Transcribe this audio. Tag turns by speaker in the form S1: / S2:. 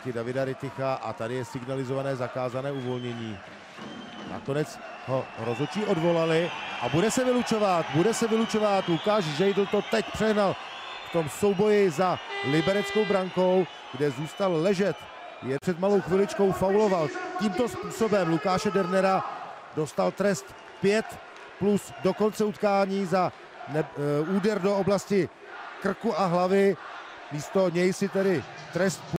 S1: proti Davida Ryticha a tady je signalizované zakázané uvolnění. Nakonec ho rozhodčí odvolali a bude se vylučovat. Lukáš Žejdl to teď přehnal v tom souboji za libereckou brankou, kde zůstal ležet. Je před malou chviličkou fauloval. Tímto způsobem Lukáše Dernera dostal trest 5+ do konce utkání za úder do oblasti krku a hlavy. Místo něj si tedy trest